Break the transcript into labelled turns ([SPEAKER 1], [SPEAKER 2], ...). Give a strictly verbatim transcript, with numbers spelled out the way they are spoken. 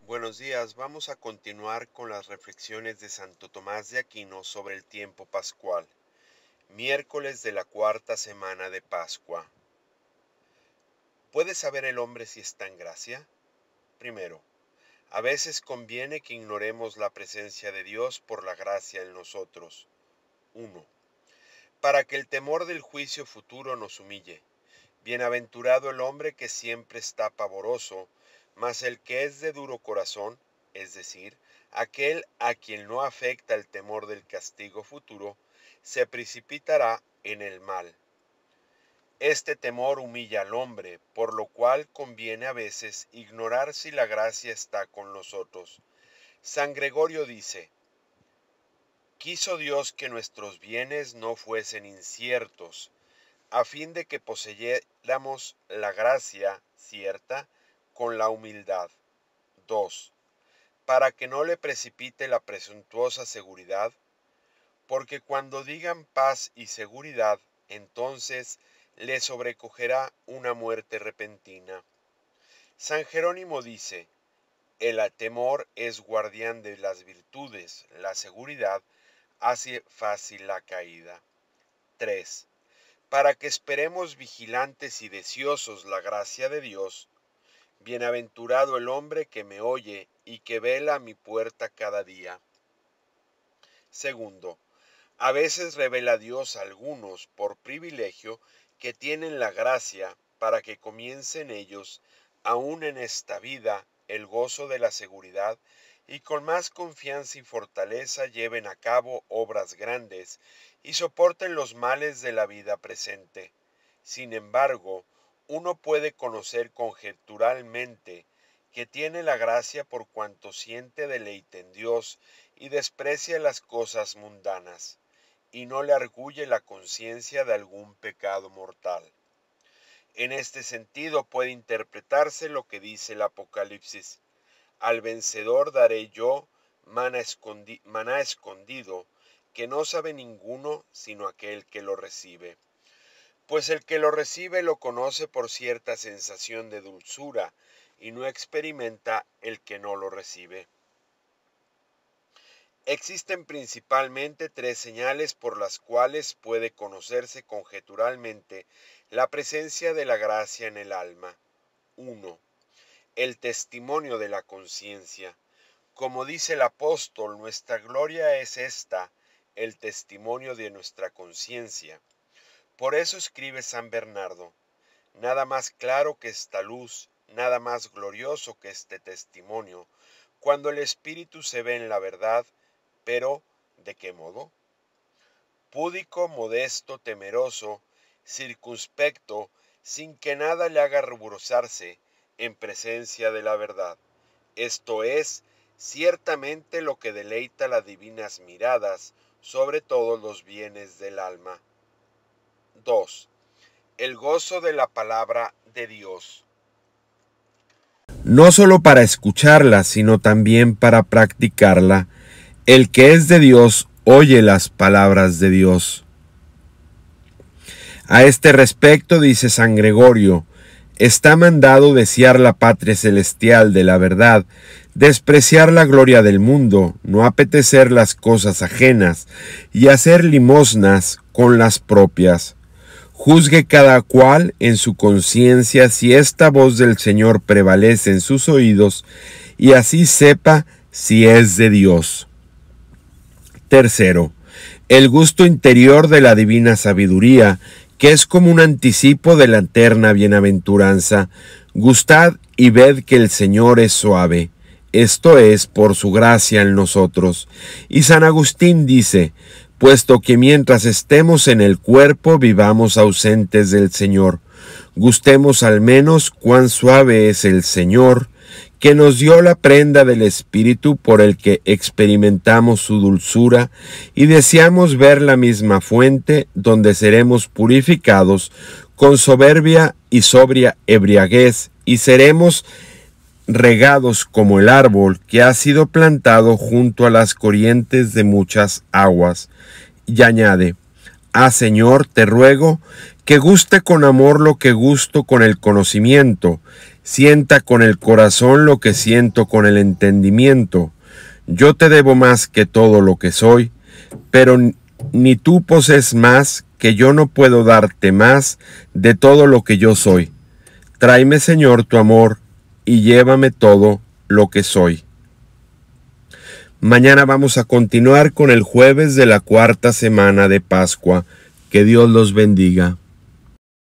[SPEAKER 1] Buenos días, vamos a continuar con las reflexiones de Santo Tomás de Aquino sobre el tiempo pascual, miércoles de la cuarta semana de Pascua. ¿Puede saber el hombre si está en gracia? Primero, a veces conviene que ignoremos la presencia de Dios por la gracia en nosotros. uno. Para que el temor del juicio futuro nos humille. Bienaventurado el hombre que siempre está pavoroso, mas el que es de duro corazón, es decir, aquel a quien no afecta el temor del castigo futuro, se precipitará en el mal. Este temor humilla al hombre, por lo cual conviene a veces ignorar si la gracia está con nosotros. San Gregorio dice: quiso Dios que nuestros bienes no fuesen inciertos, a fin de que poseyéramos la gracia cierta con la humildad. dos. Para que no le precipite la presuntuosa seguridad, porque cuando digan paz y seguridad, entonces le sobrecogerá una muerte repentina. San Jerónimo dice: el temor es guardián de las virtudes, la seguridad hace fácil la caída. tres. Para que esperemos vigilantes y deseosos la gracia de Dios. Bienaventurado el hombre que me oye y que vela a mi puerta cada día. Segundo, a veces revela Dios a algunos por privilegio que tienen la gracia para que comiencen ellos, aún en esta vida, el gozo de la seguridad y con más confianza y fortaleza lleven a cabo obras grandes y soporten los males de la vida presente. Sin embargo, uno puede conocer conjeturalmente que tiene la gracia por cuanto siente deleite en Dios y desprecia las cosas mundanas, y no le arguye la conciencia de algún pecado mortal. En este sentido puede interpretarse lo que dice el Apocalipsis: al vencedor daré yo maná, escondi- maná escondido, que no sabe ninguno sino aquel que lo recibe. Pues el que lo recibe lo conoce por cierta sensación de dulzura, y no experimenta el que no lo recibe. Existen principalmente tres señales por las cuales puede conocerse conjeturalmente la presencia de la gracia en el alma. uno. El testimonio de la conciencia. Como dice el apóstol, nuestra gloria es esta, el testimonio de nuestra conciencia. Por eso escribe San Bernardo: nada más claro que esta luz, nada más glorioso que este testimonio, cuando el espíritu se ve en la verdad. Pero, ¿de qué modo? Púdico, modesto, temeroso, circunspecto, sin que nada le haga ruborizarse en presencia de la verdad. Esto es ciertamente lo que deleita las divinas miradas sobre todos los bienes del alma. dos. El gozo de la palabra de Dios.
[SPEAKER 2] No solo para escucharla, sino también para practicarla. El que es de Dios oye las palabras de Dios. A este respecto dice San Gregorio: está mandado desear la patria celestial de la verdad, despreciar la gloria del mundo, no apetecer las cosas ajenas y hacer limosnas con las propias. Juzgue cada cual en su conciencia si esta voz del Señor prevalece en sus oídos, y así sepa si es de Dios. Tercero, el gusto interior de la divina sabiduría, que es como un anticipo de la eterna bienaventuranza. Gustad y ved que el Señor es suave, esto es, por su gracia en nosotros. Y San Agustín dice: puesto que mientras estemos en el cuerpo vivamos ausentes del Señor, gustemos al menos cuán suave es el Señor, que nos dio la prenda del Espíritu por el que experimentamos su dulzura y deseamos ver la misma fuente donde seremos purificados con soberbia y sobria embriaguez, y seremos regados como el árbol que ha sido plantado junto a las corrientes de muchas aguas. Y añade: ah, Señor, te ruego que guste con amor lo que gusto con el conocimiento, Sienta con el corazón lo que siento con el entendimiento. Yo te debo más que todo lo que soy, pero ni tú posees más que yo no puedo darte más de todo lo que yo soy. Tráeme, Señor, tu amor y llévame todo lo que soy. Mañana vamos a continuar con el jueves de la cuarta semana de Pascua. Que Dios los bendiga.